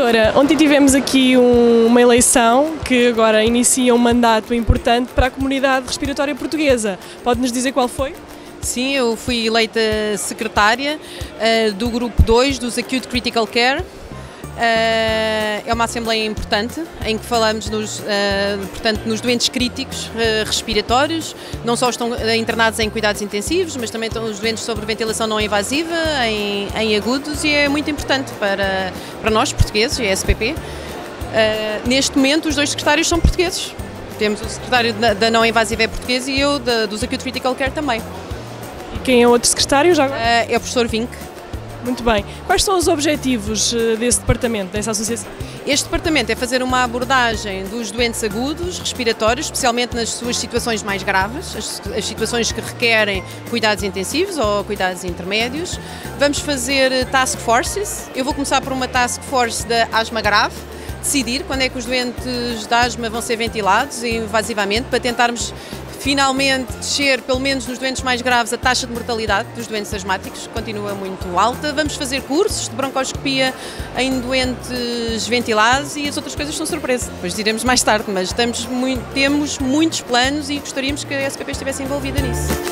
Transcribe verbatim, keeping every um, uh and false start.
Doutora, ontem tivemos aqui um, uma eleição que agora inicia um mandato importante para a comunidade respiratória portuguesa. Pode-nos dizer qual foi? Sim, eu fui eleita secretária uh, do grupo dois dos Acute Critical Care. Uh, é uma assembleia importante em que falamos nos, uh, portanto, nos doentes críticos uh, respiratórios. Não só estão internados em cuidados intensivos, mas também estão os doentes sobre ventilação não invasiva em, em agudos, e é muito importante para, para nós portugueses e a S P P. Uh, neste momento os dois secretários são portugueses. Temos o secretário da, da não invasiva é português e eu da, dos Acute Critical Care também. E quem é o outro secretário já agora? Uh, é o professor Vinck. Muito bem. Quais são os objetivos desse departamento, dessa associação? Este departamento é fazer uma abordagem dos doentes agudos respiratórios, especialmente nas suas situações mais graves, as, as situações que requerem cuidados intensivos ou cuidados intermédios. Vamos fazer task forces. Eu vou começar por uma task force da asma grave, decidir quando é que os doentes de asma vão ser ventilados invasivamente, para tentarmos finalmente descer, pelo menos nos doentes mais graves, a taxa de mortalidade dos doentes asmáticos, que continua muito alta. Vamos fazer cursos de broncoscopia em doentes ventilados e as outras coisas são surpresa. Depois diremos mais tarde, mas estamos muito, temos muitos planos e gostaríamos que a S P P estivesse envolvida nisso.